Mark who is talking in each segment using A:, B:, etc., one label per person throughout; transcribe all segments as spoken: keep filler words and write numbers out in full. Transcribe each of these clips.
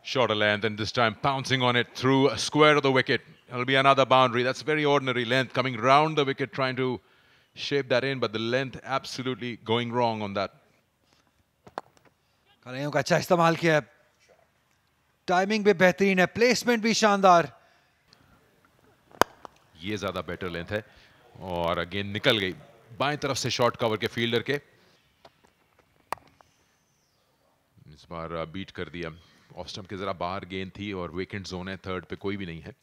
A: shorter length, and this time pouncing on it through a square of the wicket. It'll be another boundary. That's very ordinary length coming round the wicket, trying to shape that in, but the length absolutely going wrong on that.
B: कलाइयों का अच्छा इस्तेमाल किया है, timing भी बेहतरीन है, placement भी शानदार.
A: ये ज्यादा बेटर लेंथ है और अगेन निकल गई बाएं तरफ से शॉर्ट कवर के फील्डर के. इस बार बीट कर दिया. ऑफ स्टंप के जरा बाहर गेंद थी और वेकेंट जोन है, थर्ड पे कोई भी नहीं है.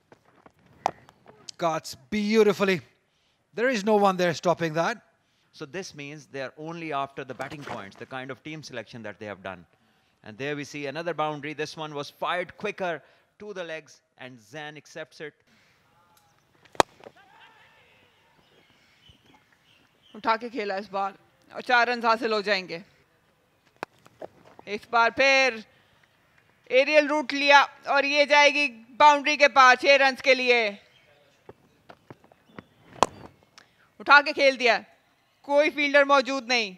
B: Cuts beautifully. There is no one there stopping that.
C: So this means they are only after the batting points, the kind of team selection that they have done. And there we see another boundary. This one was fired quicker to the legs and Zain accepts it.
D: उठा के खेला इस बार और चार run हासिल हो जाएंगे. इस बार फिर एरियल रूट लिया और ये जाएगी बाउंड्री के पास छह रन के लिए. उठा के खेल दिया, कोई फील्डर मौजूद नहीं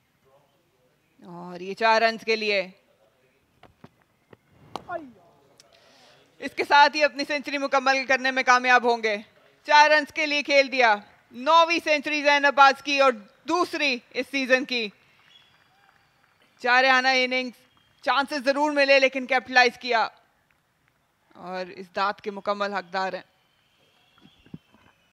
D: और ये चार रन के लिए. इसके साथ ही अपनी सेंचुरी मुकम्मल करने में कामयाब होंगे. चार रन के लिए खेल दिया. नौवीं सेंचुरी ज़ैन अब्बास की और दूसरी इस सीजन की. चार आना इनिंग्स, चांसेस जरूर मिले लेकिन कैपिटलाइज किया और इस दात के मुकम्मल हकदार हैं.